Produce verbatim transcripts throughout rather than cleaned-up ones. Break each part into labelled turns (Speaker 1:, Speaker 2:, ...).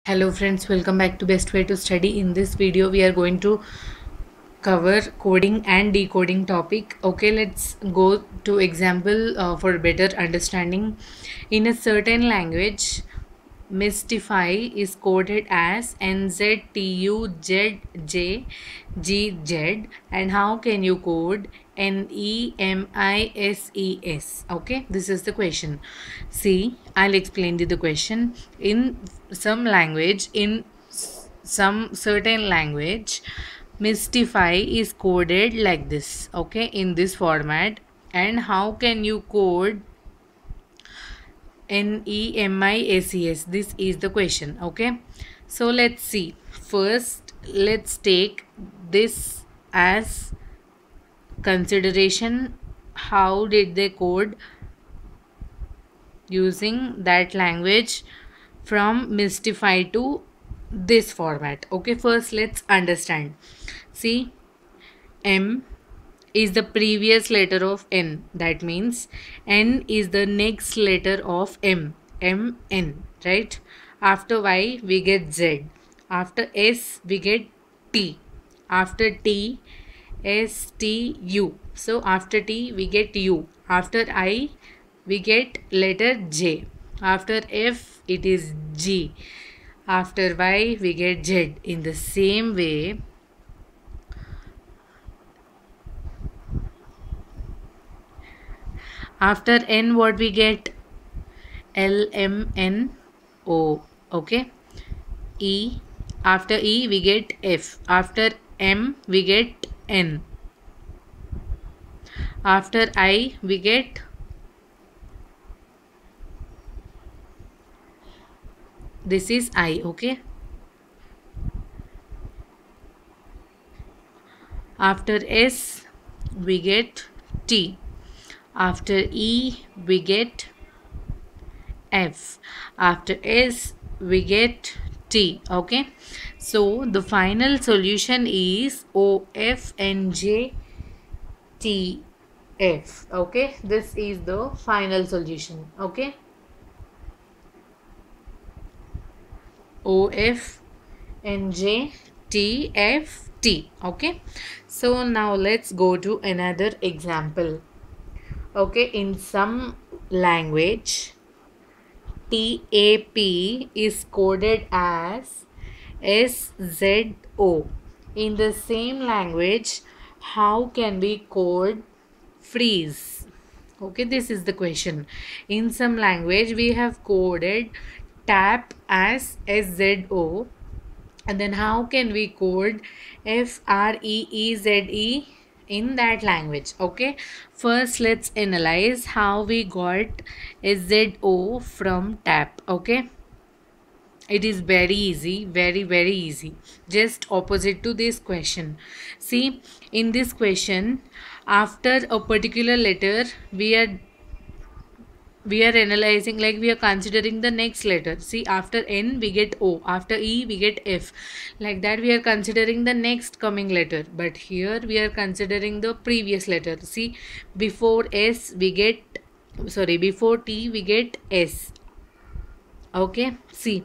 Speaker 1: Hello friends, welcome back to Best Way to Study. In this video we are going to cover coding and decoding topic. Okay, let's go to example uh, for better understanding. In a certain language, Mystify is coded as N Z T U Z J G Z, and how can you code N E M I S E S? Okay, this is the question. See, I'll explain you the question. In some language, in some certain language, Mystify is coded like this, okay, in this format. And how can you code N E M I S E S? This is the question. Okay, so let's see. First, let's take this as consideration. How did they code using that language from Mystify to this format? Okay, first let's understand. See, M is the previous letter of N. That means N is the next letter of M. M N, right? After Y we get Z. After S we get T. After T, S T U. So after T we get U. After I we get letter J. After F it is G. After Y we get Z. In the same way, after N what we get? L M N O. Okay, E. After E we get F. After M we get N. After I we get this is I. Okay, after S we get T. After E we get F. After S we get T. Okay, so the final solution is O F N J T F. Okay, this is the final solution. Okay, O F N J T F T. Okay, so now let's go to another example. Okay, in some language, T A P is coded as S Z O. In the same language, how can we code freeze? Okay, this is the question. In some language, we have coded tap as S Z O. And then how can we code F R E E Z E in that language? Okay, first let's analyze how we got S Z O from tap. Okay, it is very easy, very very easy, just opposite to this question. See, in this question, after a particular letter we are we are analyzing, like we are considering the next letter. See, after N we get O, after E we get F, like that we are considering the next coming letter. But here we are considering the previous letter. See, before S we get, sorry, before T we get S. Okay, see,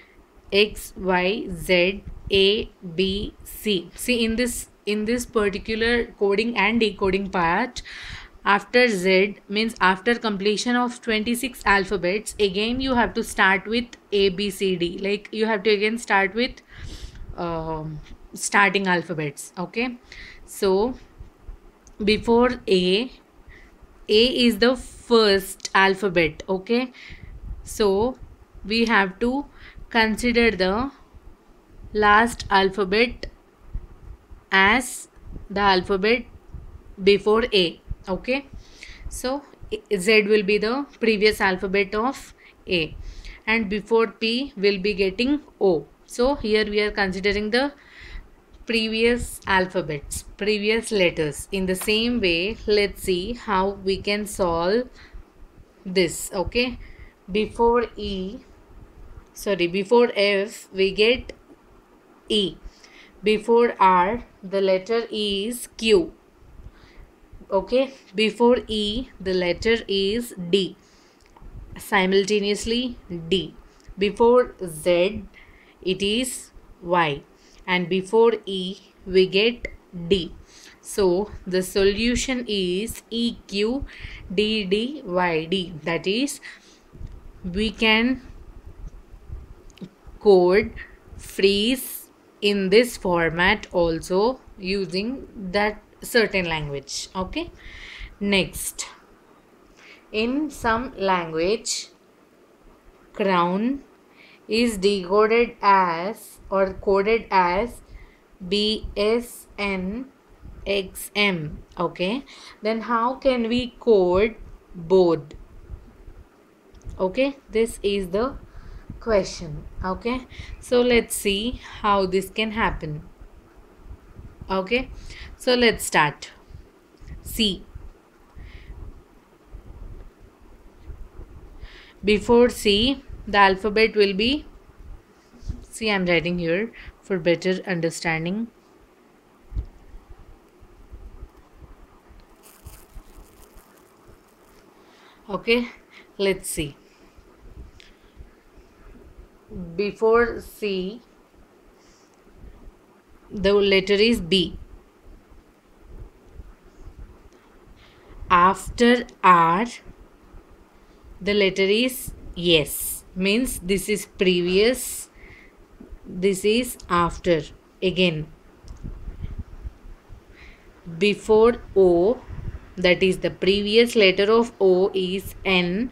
Speaker 1: X Y Z A B C. See, in this in this particular coding and decoding part, after Z means after completion of twenty-six alphabets, again you have to start with A B C D. Like you have to again start with um, starting alphabets. Okay, so before A, A is the first alphabet. Okay, so we have to consider the last alphabet as the alphabet before A. Okay, so Z will be the previous alphabet of A, and before P will be getting O. So here we are considering the previous alphabets, previous letters. In the same way, let's see how we can solve this. Okay, before E, sorry, before F we get E. Before R the letter is Q. Okay, before E the letter is D. Simultaneously D. Before Z it is Y, and before E we get D. So the solution is E Q D D Y D. That is, we can code freeze in this format also using that certain language. Okay, next, in some language, crown is decoded as or coded as B S N X M. Okay, then how can we code both? Okay, this is the question. Okay, so let's see how this can happen. Okay, so let's start. C. Before C, the alphabet will be, see, I'm writing here for better understanding. Okay, let's see. Before C, the letter is B. After R, the letter is yes. Means this is previous, this is after. Again, before O, that is the previous letter of O is N.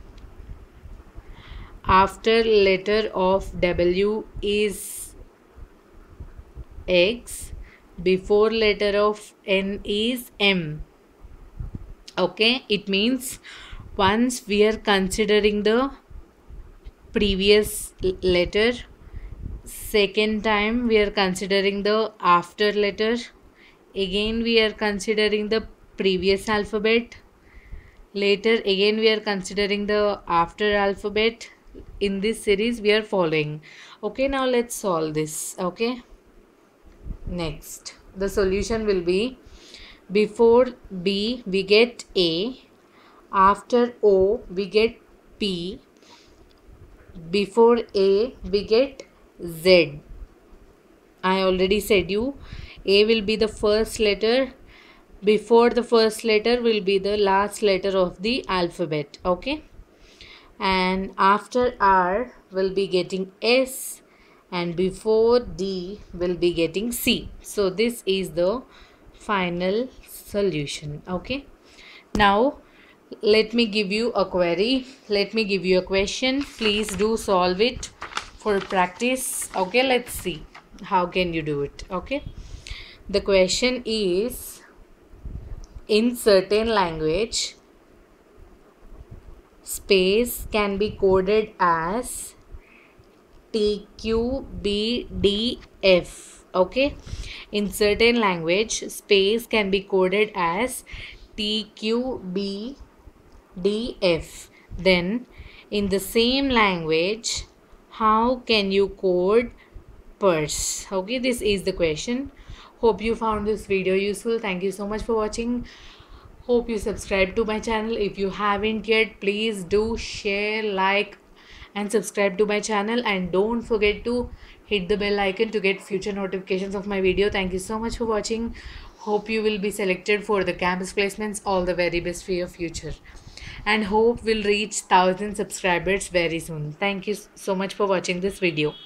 Speaker 1: After letter of W is X. Before letter of N is M. Okay, it means once we are considering the previous letter, second time we are considering the after letter, again we are considering the previous alphabet, later again we are considering the after alphabet. In this series we are following. Okay, now let's solve this. Okay, next, the solution will be, before B we get A, after O we get P, before A we get Z. I already said you, A will be the first letter, before the first letter will be the last letter of the alphabet. Okay, and after R will be getting S, and before D will be getting C. So this is the final solution. Okay, now let me give you a query, let me give you a question. Please do solve it for practice. Okay, let's see how can you do it. Okay, the question is, in certain language, space can be coded as T Q B D F. Okay, in certain language, space can be coded as T Q B D F. Then in the same language, how can you code purse? Okay, this is the question. Hope you found this video useful. Thank you so much for watching. Hope you subscribe to my channel. If you haven't yet, please do share, like and subscribe to my channel, and don't forget to hit the bell icon to get future notifications of my video. Thank you so much for watching. Hope you will be selected for the campus placements. All the very best for your future, and hope we'll reach one thousand subscribers very soon. Thank you so much for watching this video.